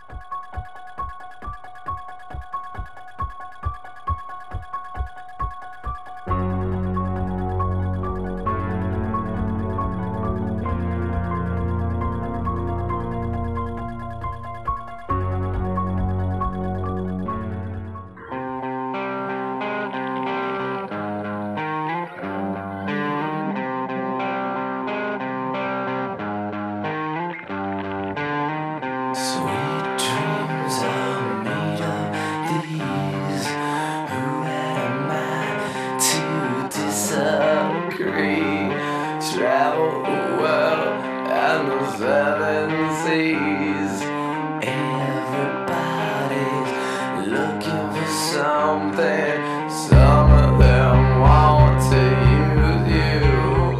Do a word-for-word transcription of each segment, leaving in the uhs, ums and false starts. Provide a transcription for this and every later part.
Travel the world and the seven seas. Everybody's looking for something. Some of them want to use you.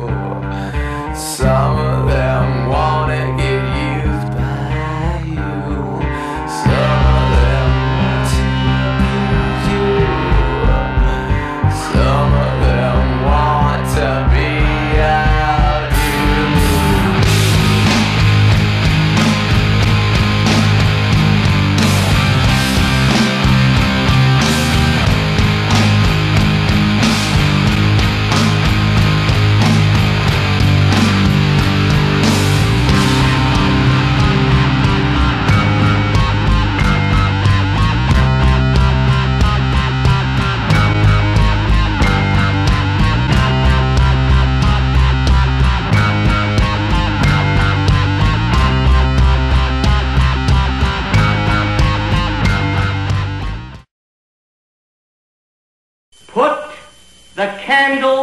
Some of them want to get used by you. Some of them want to abuse you. Some of them want to be Put the candle